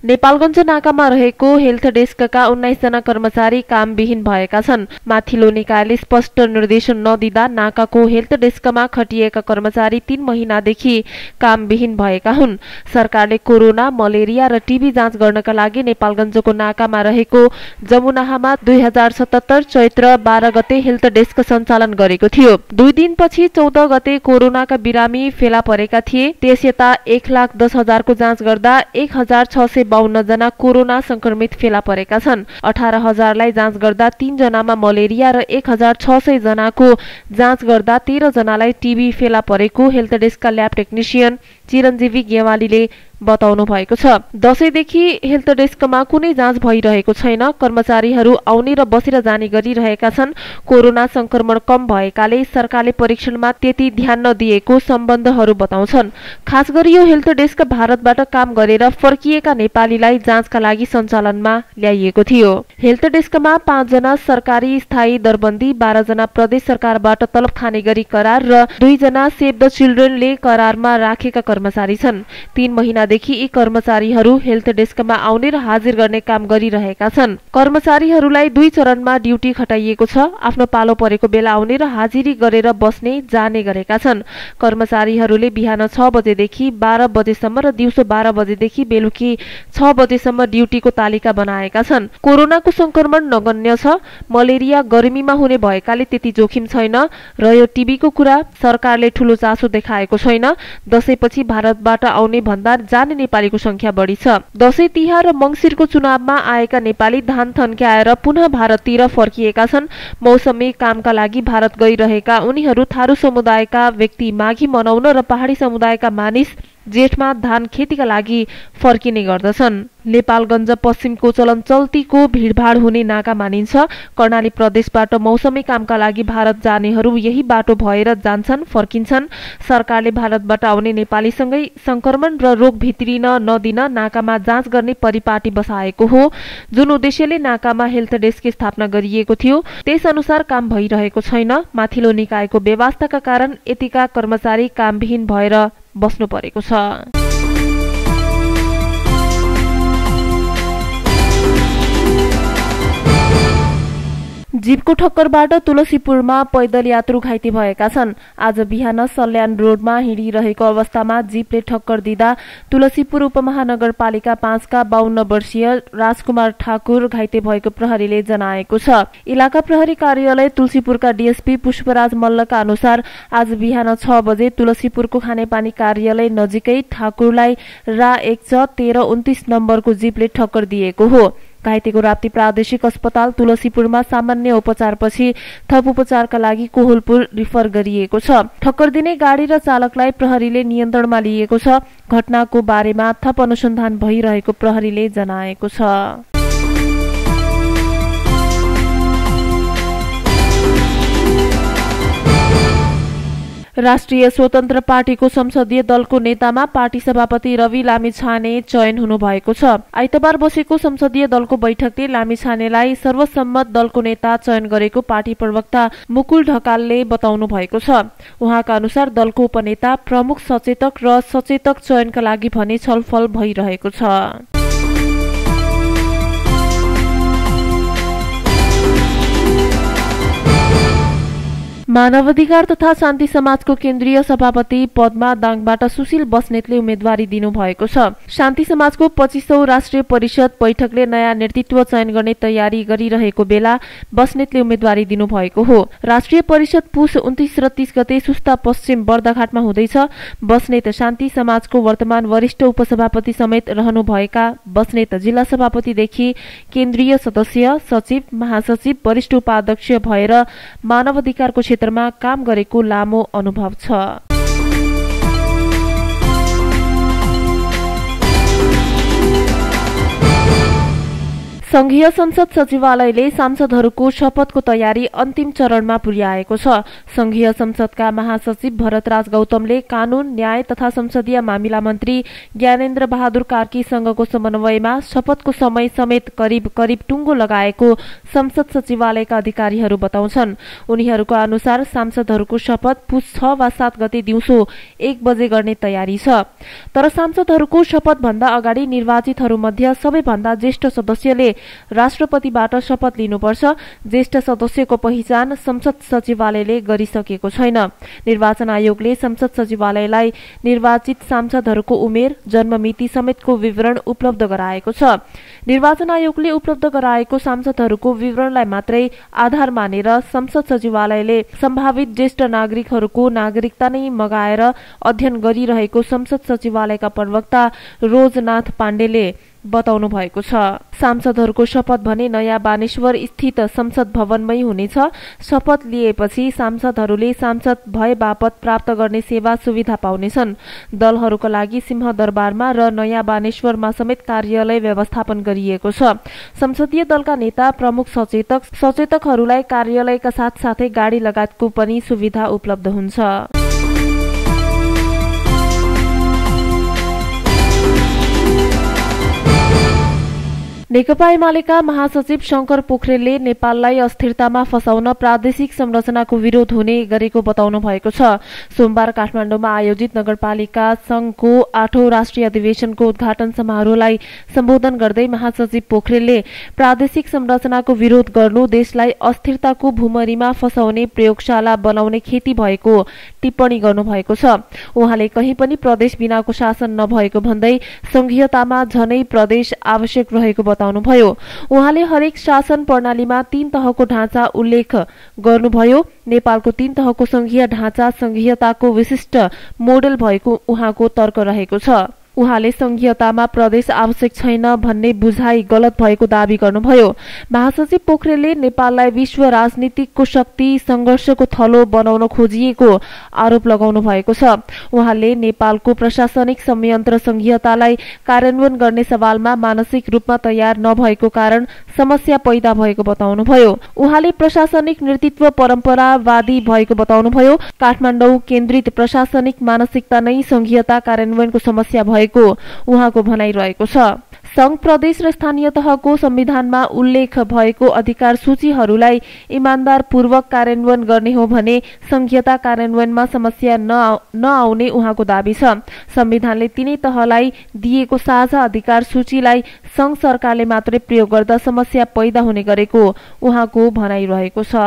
नेपालगञ्ज नाकामा रहेको हेल्थ डेस्कका 19 जना कर्मचारी कामविहीन भएका छन्। माथिल्लो निकायले स्पष्ट निर्देशन नदिँदा नाकाको हेल्थ डेस्कमा खटिएका कर्मचारी 3 महिनादेखि कामविहीन भएका हुन्। सरकारले कोरोना, मलेरिया र टिबी जाँच गर्नका लागि नेपालगञ्जको नाकामा रहेको जमुनाहामा 2077 चैत्र 12 गते हेल्थ डेस्क सञ्चालन गरेको थियो। 2 दिनपछि 14 गते कोरोनाका बिरामी फेला परेका थिए। त्यसयता 1,10,000 को जाँच गर्दा 1,652 जना कोरोना संक्रमित फेला परेका छन्। 18,000लाई जाँच गर्दा 3 जनामा मलेरिया र 1,600 जनाको जाँच गर्दा 13 जनालाई टिबी फेला परेको हेल्थ डेस्कका ल्याब टेक्निशियन चिरञ्जीवी गेवालीले बताउनु भएको छ। दशैंदेखि हेल्थ डेस्कमा कुनै जाँच भइरहेको छैन। कर्मचारीहरू आउने र बसेर जाने गरिरहेका छन्। कोरोना संक्रमण कम भएकाले सरकारले परीक्षणमा त्यति ध्यान नदिएको सम्बन्धहरू बताउँछन्। खास गरी यो हेल्थ डेस्क भारतबाट काम गरेर फर्किएका नेपालीलाई जाँचका लागि सञ्चालनमा ल्याइएको थियो। हेल्थ डेस्कमा 5 जना सरकारी स्थायी दरबन्दी, 12 जना प्रदेश सरकारबाट तलब खाने गरी करार र 2 जना सेभ द चिल्ड्रेनले करारमा राखेका कर्मचारी छन्। 3 महिनादेखि यी कर्मचारीहरू हेल्थ डेस्कमा आउने र हाजिर गर्ने काम गरिरहेका छन्। कर्मचारीहरूलाई 2 चरणमा ड्युटी खटाइएको छ। आफ्नो पालो परेको बेला आउने र हाजिरी गरेर बस्ने जाने गरेका छन्। कर्मचारीहरूले बिहान 6 बजेदेखि 12 बजेसम्म र दिउँसो 12 बजेदेखि बेलुकी 6 बजेसम्म ड्युटीको तालिका बनाएका छन्। कोरोनाको संक्रमण नगण्य छ। मलेरिया गर्मीमा हुने भएकाले त्यति जोखिम छैन। र यो टिबीको कुरा सरकारले ठूलो चासो देखाएको छैन। दशैंपछि भारतबाट आउने भन्दा जाने नेपालीको संख्या बढी छ। दशैं, तिहार र मंसिरको चुनावमा आएका नेपाली धान थन्क्याएर पुनः भारततिर फर्किएका छन्। मौसमी कामका लागि भारत गइरहेका उनीहरू थारू समुदायका व्यक्ति माघी मनाउन र पहाडी समुदायका मानिस जेठमा धान खेतीका लागि फर्किने गर्दछन्। नेपालगञ्ज पश्चिमको चलन चल्तीको भीडभाड हुने नाका मानिन्छ। कर्णाली प्रदेशबाट मौसमी कामका लागि भारत जानेहरू यही बाटो भएर जान्छन्, फर्किन्छन्। सरकारले भारतबाट आउने नेपालीसँगै संक्रमण र रोग भित्रिन नदिन नाकामा जाँच गर्ने परिपाटी बसाएको हो। जुन उद्देश्यले नाकामा हेल्थ डेस्क स्थापना गरिएको थियो त्यसअनुसार काम भइरहेको छैन। माथिल्लो निकायको व्यवस्थाका कारण यतिका कर्मचारी कामविहीन भएर बस्नु परेको छ। जीपको ठक्करबाट तुलसीपुरमा पैदल यात्रु घाइते भएका छन्। आज बिहान सल्यान रोडमा हिँडिरहेको अवस्थामा जीपले ठक्कर दिँदा तुलसीपुर उपमहानगरपालिका 5 का 52 वर्षीय राजकुमार ठाकुर घाइते भएको प्रहरीले जनाएको छ। इलाका प्रहरी कार्यालय तुलसीपुरका डीएसपी पुष्पराज मल्लका अनुसार आज बिहान 6 बजे तुलसीपुरको खानेपानी कार्यालय नजिकै ठाकुरलाई रा 11329 नम्बरको जीपले ठक्कर दिएको हो। घाइतेको राप्ती प्रादेशिक अस्पताल तुलसीपुरमा सामान्य उपचारपछि थप उपचारका लागि कोहलपुर रिफर गरिएको छ। ठक्कर दिने गाडी र चालकलाई प्रहरीले नियन्त्रणमा लिएको छ। घटनाको बारेमा थप अनुसन्धान भइरहेको प्रहरीले जनाएको छ। राष्ट्रिय स्वतन्त्र पार्टीको संसदीय दलको नेतामा पार्टी सभापति रवि लामिछाने चयन हुनु भएको छ। आइतबार बसेको संसदीय दलको बैठकले लामिछानेलाई सर्वसम्मत दलको नेता चयन गरेको पार्टी प्रवक्ता मुकुल ढकालले बताउनु भएको छ। उहाँका अनुसार दलको उपनेता, प्रमुख सचेतक र सचेतक चयनका लागि भने छलफल भइरहेको छ। मानवाधिकार तथा शान्ति समाजको केन्द्रीय सभापति पदमा दाङबाट सुशील बस्नेतले उम्मेदवारी दिनुभएको छ। शान्ति समाजको 25औं राष्ट्रिय परिषद बैठकले नयाँ नेतृत्व चयन गर्ने तयारी गरिरहेको बेला बस्नेतले उम्मेदवारी दिनुभएको हो। राष्ट्रिय परिषद पुस 29 र 30 गते सुस्ता पश्चिम बर्दाघाटमा हुँदैछ। बस्नेत शान्ति समाजको वर्तमान वरिष्ठ उपसभापति समेत रहनुभएका बस्नेत जिल्ला सभापतिदेखि केन्द्रीय सदस्य, सचिव, महासचिव, वरिष्ठ उपाध्यक्ष भएर मानवाधिकारको क्षेत्रमा काम गरेको लामो अनुभव छ। संघीय संसद सचिवालयले सांसदहरूको शपथको तयारी अन्तिम चरणमा पुर्याएको छ। संघीय संसदका महासचिव भरतराज गौतमले कानून, न्याय तथा संसदीय मामिला मन्त्री ज्ञानेन्द्र बहादुर कार्कीसँगको समन्वयमा शपथको समय समेत करिब करिब टुङ्गो लगाएको संसद सचिवालयका अधिकारीहरू बताउँछन्। उनीहरूको अनुसार सांसदहरूको शपथ पुस 6 वा 7 गते दिउँसो 1 बजे गर्ने तयारी छ। तर सांसदहरूको शपथभन्दा अगाडि निर्वाचितहरूमध्ये सबैभन्दा ज्येष्ठ सदस्यले राष्ट्रपतिबाट शपथ लिनुपर्छ। ज्येष्ठ सदस्यको पहिचान संसद सचिवालयले गरिसकेको छैन। निर्वाचन आयोगले संसद सचिवालयलाई निर्वाचित सांसदहरूको उमेर, जन्ममिति समेतको विवरण उपलब्ध गराएको छ। निर्वाचन आयोगले उपलब्ध गराएको सांसदहरूको विवरणलाई मात्रै आधार मानेर संसद सचिवालयले सम्भावित ज्येष्ठ नागरिकहरूको नागरिकता नै मगाएर अध्ययन गरिरहेको संसद सचिवालयका प्रवक्ता रोजनाथ पाण्डेले बताउनु भएको छ। सांसदहरूको शपथ भने नयाँ बानेश्वर स्थित संसद भवनमै हुनेछ। शपथ लिएपछि सांसदहरूले सांसद भए बापत प्राप्त गर्ने सेवा सुविधा पाउनेछन्। दलहरूका लागि सिंहदरबारमा र नयाँ बानेश्वरमा समेत कार्यालय व्यवस्थापन गरिएको छ। संसदीय दलका नेता, प्रमुख सचेतकहरूलाई कार्यालयका साथसाथै गाडी लगायतको पनि सुविधा उपलब्ध हुन्छ। नेकपा एमालेका महासचिव शंकर पोखरेलले नेपाललाई अस्थिरतामा फसाउन प्रादेशिक संरचनाको विरोध हुने गरेको बताउनु भएको छ। सोमबार काठमाडौँमा आयोजित नगरपालिका संघको 8औं राष्ट्रिय अधिवेशनको उद्घाटन समारोहलाई सम्बोधन गर्दै महासचिव पोखरेलले प्रादेशिक संरचनाको विरोध गर्नु देशलाई अस्थिरताको भूमरीमा फसाउने प्रयोगशाला बनाउने खेती भएको टिप्पणी गर्नुभएको छ। उहाँले कहीँ पनि प्रदेश बिनाको शासन नभएको भन्दै संघीयतामा झनै प्रदेश आवश्यक रहेको बताउनुभयो। उहाँले हरेक शासन प्रणालीमा 3 तहको ढाँचा उल्लेख गर्नुभयो। नेपालको 3 तहको संघीय ढाँचा संघीयताको विशिष्ट मोडेल भएको उहाँको तर्क रहेको छ। उहाँले संघीयतामा प्रदेश आवश्यक छैन भन्ने बुझाइ गलत भएको दावी गर्नुभयो। महासचिव पोखरेलले नेपाललाई विश्व राजनीतिकको शक्ति संघर्षको थलो बनाउन खोजिएको आरोप लगाउनु भएको छ। उहाँले नेपालको प्रशासनिक संयन्त्र संघीयतालाई कार्यान्वयन गर्ने सवालमा मानसिक रूपमा तयार नभएको कारण समस्या पैदा भएको बताउनुभयो। उहाँले प्रशासनिक नेतृत्व परम्परावादी भएको बताउनुभयो। काठमाडौँ केन्द्रित प्रशासनिक मानसिकता नै संघीयता कार्यान्वयनको समस्या भएको उहाँको भनाइरहेको छ। संघ, प्रदेश र स्थानीय तहको संविधानमा उल्लेख भएको अधिकार सूचीहरूलाई इमानदारपूर्वक कार्यान्वयन गर्ने हो भने संघीयता कार्यान्वयनमा समस्या नआउने उहाँको दावी छ। संविधानले तीनै तहलाई दिएको साझा अधिकार सूचीलाई संघ सरकारले मात्रै प्रयोग गर्दा समस्या पैदा हुने गरेको उहाँको भनाइरहेको छ।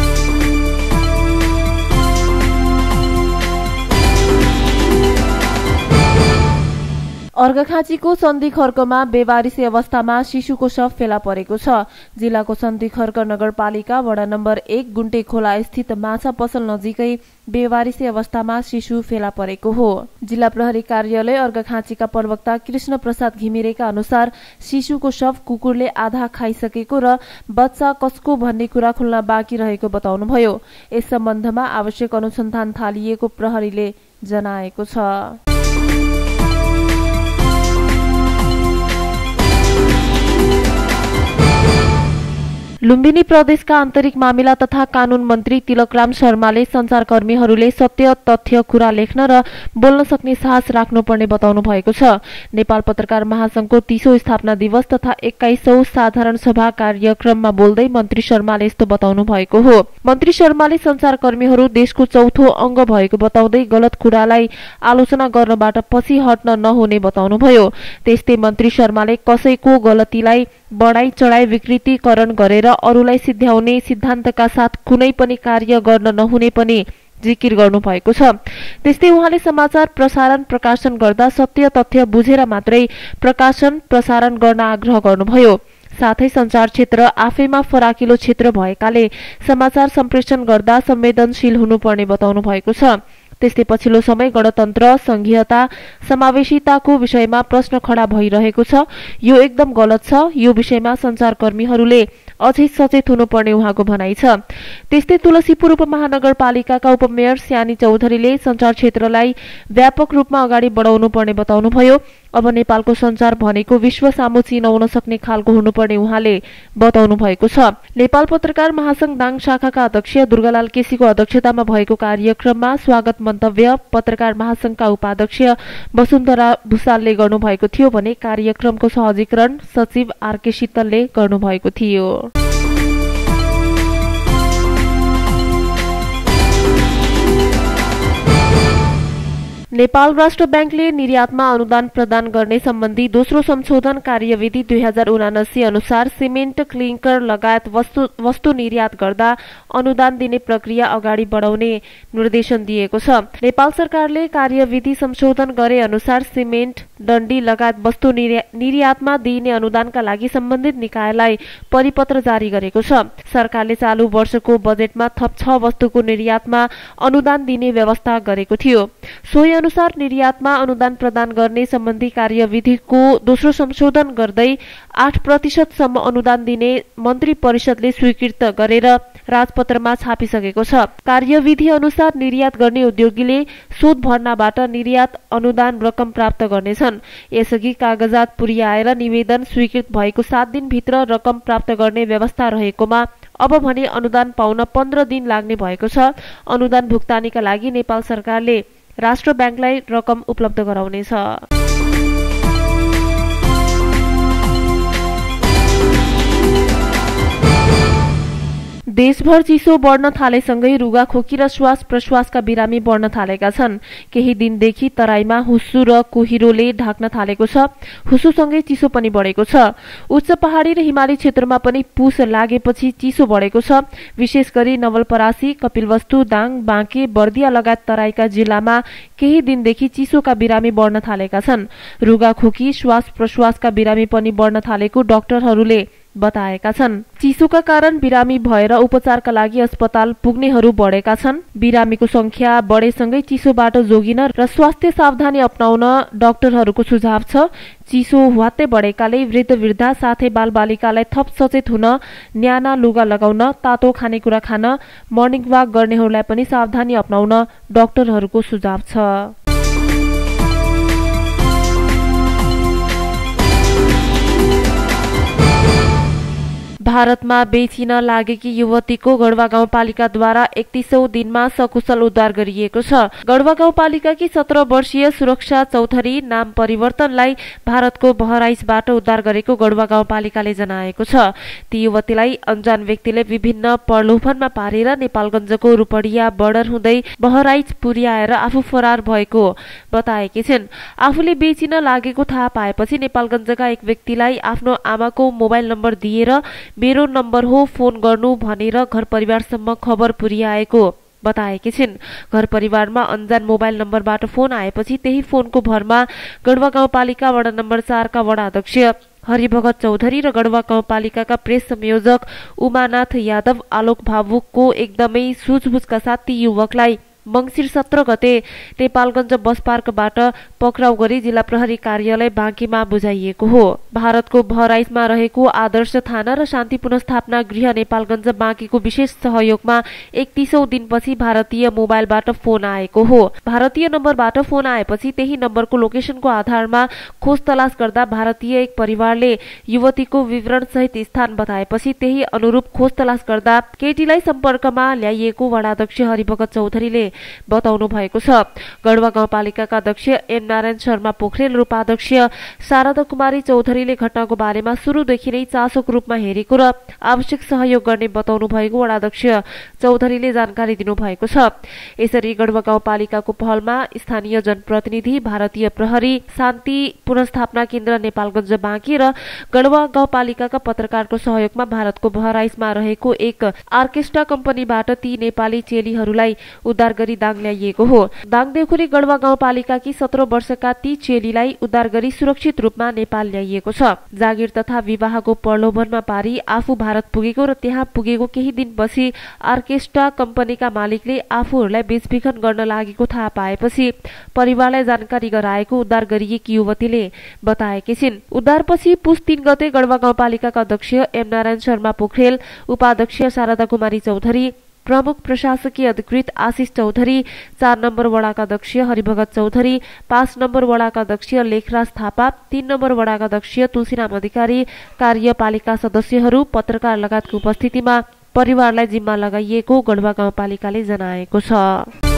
अर्घाखाँचीको सन्धिखर्कमा बेवारिसी अवस्थामा शिशुको शव फेला परेको छ। जिल्लाको सन्धिखर्क नगरपालिका वडा नम्बर 1 गुन्टे खोला स्थित माछा पसल नजिकै बेवारिसी अवस्थामा शिशु फेला परेको हो। जिल्ला प्रहरी कार्यालय अर्घाखाँचीका प्रवक्ता कृष्ण प्रसाद घिमिरेका अनुसार शिशुको शव कुकुरले आधा खाइसकेको र बच्चा कसको भन्ने कुरा खुल्न बाँकी रहेको बताउनुभयो। यस सम्बन्धमा आवश्यक अनुसन्धान थालिएको प्रहरीले जनाएको छ। लुम्बिनी प्रदेशका आन्तरिक मामिला तथा कानून मन्त्री तिलकराम शर्माले संचारकर्मीहरूले सत्य तथ्य कुरा लेख्न र बोल्न सक्ने साहस राख्नुपर्ने बताउनु भएको छ। नेपाल पत्रकार महासंघको 30औं स्थापना दिवस तथा 21औं साधारण सभा कार्यक्रममा बोल्दै मन्त्री शर्माले यस्तो बताउनु भएको हो। मन्त्री शर्माले संचारकर्मीहरू देशको चौथो अंग भएको बताउँदै गलत कुरालाई आलोचना गर्नबाट पछि हट्न नहुने बताउनुभयो। त्यस्तै मन्त्री शर्माले कसैको गलतीलाई बढाई चढाई विकृतिकरण गरेर अरूलाई सिध्याउने सिद्धान्तका साथ कुनै पनि कार्य गर्न नहुने पनि जिकिर गर्नु भएको छ। त्यस्तै उहाँले समाचार प्रसारण प्रकाशन गर्दा सत्य तथ्य बुझेर मात्रै प्रकाशन प्रसारण गर्न आग्रह गर्नुभयो। साथै संचार क्षेत्र आफैमा फराकिलो क्षेत्र भएकाले समाचार सम्प्रेषण गर्दा संवेदनशील हुनुपर्ने बताउनु भएको छ। त्यस्तै पछिल्लो समय गणतन्त्र, संघीयता, समावेशिताको विषयमा प्रश्न खडा भइरहेको छ। यो एकदम गलत छ। यो विषयमा संचारकर्मीहरूले अझै सचेत हुनुपर्ने उहाँको भनाइ छ। त्यस्तै तुलसीपुर उपमहानगरपालिकाका उपमेयर स्यानी चौधरीले सञ्चार क्षेत्रलाई व्यापक रूपमा अगाडि बढाउनु पर्ने बताउनुभयो। अब नेपालको सञ्चार भनेको विश्व सामु चिनाउन सक्ने खालको हुनुपर्ने उहाँले बताउनु भएको छ। नेपाल पत्रकार महासंघ दाङ शाखाका अध्यक्ष दुर्गालाल केसीको अध्यक्षतामा भएको कार्यक्रममा स्वागत मन्तव्य पत्रकार महासंघका उपाध्यक्ष वसुन्धरा भुसालले गर्नुभएको थियो भने कार्यक्रमको सहजीकरण सचिव आरके शीतलले गर्नुभएको थियो। नेपाल राष्ट्र ब्याङ्कले निर्यातमा अनुदान प्रदान गर्ने सम्बन्धी दोस्रो संशोधन कार्यविधि 2079 अनुसार सिमेन्ट, क्लिङ्कर लगायत वस्तु निर्यात गर्दा अनुदान दिने प्रक्रिया अगाडि बढाउने निर्देशन दिएको छ। नेपाल सरकारले कार्यविधि संशोधन गरे अनुसार सिमेन्ट, डन्डी लगायत वस्तु निर्यातमा दिइने अनुदानका लागि सम्बन्धित निकायलाई परिपत्र जारी गरेको छ। सरकारले चालू वर्षको बजेटमा थप 6 वस्तुको निर्यातमा अनुदान दिने व्यवस्था गरेको थियो। सोही अनुसार निर्यातमा अनुदान प्रदान गर्ने सम्बन्धी कार्यविधिको दोस्रो संशोधन गर्दै 8% सम्म अनुदान दिने मन्त्री परिषदले स्वीकृत गरेर राजपत्रमा छापिसकेको छ। कार्यविधि अनुसार निर्यात गर्ने उद्योगीले शोध भर्नाबाट निर्यात अनुदान रकम प्राप्त गर्नेछन्। यसअघि कागजात पुर्याएर निवेदन स्वीकृत भएको 7 दिनभित्र रकम प्राप्त गर्ने व्यवस्था रहेकोमा अब भने अनुदान पाउन 15 दिन लाग्ने भएको छ। अनुदान भुक्तानीका लागि नेपाल सरकारले राष्ट्र ब्याङ्कलाई रकम उपलब्ध गराउनेछ। देशभर चिसो बढ्न थालेसँगै रुगाखोकी र श्वास प्रश्वासका बिरामी बढ्न थालेका छन्। केही दिनदेखि तराईमा हुस्सु र कुहिरोले ढाक्न थालेको छ। हुस्सुसँगै चिसो पनि बढेको छ। उच्च पहाडी र हिमाली क्षेत्रमा पनि पुस लागेपछि चिसो बढेको छ। विशेष गरी नवलपरासी, कपिलवस्तु, दाङ, बाँके, बर्दिया लगायत तराईका जिल्लामा केही दिनदेखि चिसोका बिरामी बढ्न थालेका छन्। रुगाखोकी, श्वास प्रश्वासका बिरामी पनि बढ्न थालेको डाक्टरहरूले बताएका छन्। चिसोका कारण बिरामी भएर उपचारका लागि अस्पताल पुग्नेहरू बढेका छन्। बिरामीको संख्या बढेसँगै चिसोबाट जोगिन र स्वास्थ्य सावधानी अपनाउन डाक्टरहरूको सुझाव छ। चिसो ह्वात्तै बढेकाले वृद्ध-वृद्धा साथै बालबालिकालाई थप सचेत हुन, न्याना लुगा लगाउन, तातो खानेकुरा खान, मर्निङ वाक गर्नेहरूलाई पनि सावधानी अपनाउन डाक्टरहरूको सुझाव छ। भारतमा बेचिन लागेकी युवतीको गढवा गाउँपालिकाद्वारा 31औं दिनमा सकुशल उद्धार गरिएको छ। गढवा गाउँपालिकाकी 17 वर्षीय सुरक्षा चौधरी नाम परिवर्तनलाई भारतको बहराइचबाट उद्धार गरेको गढवा गाउँपालिकाले जनाएको छ। ती युवतीलाई अनजान व्यक्तिले विभिन्न प्रलोभनमा पारेर नेपालगञ्जको रूपडिया बर्डर हुँदै बहराइच पुर्याएर आफू फरार भएको बताएकी छिन्। आफूले बेचिन लागेको थाहा पाएपछि नेपालगञ्जका एक व्यक्तिलाई आफ्नो आमाको मोबाइल नम्बर दिएर मेरो नम्बर हो, फोन गर्नु भनेर घर परिवारसम्म खबर पुर्याएको बताएकी छिन्। घर परिवारमा अनजान मोबाइल नम्बरबाट फोन आएपछि त्यही फोनको भरमा गढवा गाउँपालिका वडा नम्बर 4 का वडा अध्यक्ष हरिभगत चौधरी र गढवा गाउँपालिकाका प्रेस संयोजक उमानाथ यादव, आलोक भावुकको एकदमै सुझबुझका साथ ती युवकलाई मंसिर 17 गते नेपालगञ्ज बस पार्कबाट पक्राउ गरी जिल्ला प्रहरी कार्यालय बाँकीमा बुझाइएको हो। भारतको बहराइचमा रहेको आदर्श थाना र शान्ति पुनर्स्थापना गृह नेपालगञ्ज बाँकीको विशेष सहयोगमा 31औं दिनपछि भारतीय मोबाइलबाट फोन आएको हो। भारतीय नम्बरबाट फोन आएपछि त्यही नम्बरको लोकेसनको आधारमा खोज तलास गर्दा भारतीय एक परिवारले युवतीको विवरण सहित स्थान बताएपछि त्यही अनुरूप खोज तलास गर्दा केटीलाई सम्पर्कमा ल्याइएको वडा अध्यक्ष हरिभगत चौधरीले बताउनु भएको छ। गढवा गाउँपालिकाका अध्यक्ष एम नारायण शर्मा पोखरेल र उपाध्यक्ष शारदा कुमारी चौधरीले घटनाको बारेमा सुरुदेखि नै चासोको रूपमा हेरेको र आवश्यक सहयोग गर्ने बताउनु भएको वडा अध्यक्ष चौधरीले जानकारी दिनुभएको छ। यसरी गढवा गाउँपालिकाको पहलमा स्थानीय जनप्रतिनिधि, भारतीय प्रहरी, शान्ति पुनर्स्थापना केन्द्र नेपालगञ्ज बाँकी र गढवा गाउँपालिकाका पत्रकारको सहयोगमा भारतको बहराइचमा रहेको एक आर्केस्ट्रा कम्पनीबाट ती नेपाली चेलीहरूलाई उद्धार गरी दाङ ल्याइएको हो। दाङदेखुरी गढवा गाउँपालिकाकी 17 वर्षका ती चेलीलाई उद्धार गरी सुरक्षित रूपमा नेपाल ल्याइएको छ। जागिर तथा विवाहको प्रलोभनमा पारी आफू भारत पुगेको र त्यहाँ पुगेको केही दिनपछि आर्केस्ट्रा कम्पनीका मालिकले आफूहरूलाई बेचबिखन गर्न लागेको थाहा पाएपछि परिवारलाई जानकारी गराएको उद्धार गरिएकी युवतीले बताएकी छिन्। उद्धारपछि पुस 3 गते गढवा गाउँपालिकाका अध्यक्ष एम नारायण शर्मा पोखरेल, उपाध्यक्ष शारदा कुमारी चौधरी, प्रमुख प्रशासकीय अधिकृत आशिष चौधरी, 4 नम्बर वडाका अध्यक्ष हरिभगत चौधरी, 5 नम्बर वडाका अध्यक्ष लेखराज थापा, 3 नम्बर वडाका अध्यक्ष तुलसीराम अधिकारी, कार्यपालिका सदस्यहरू, पत्रकार लगायतको उपस्थितिमा परिवारलाई जिम्मा लगाइएको गढवा गाउँपालिकाले जनाएको छ।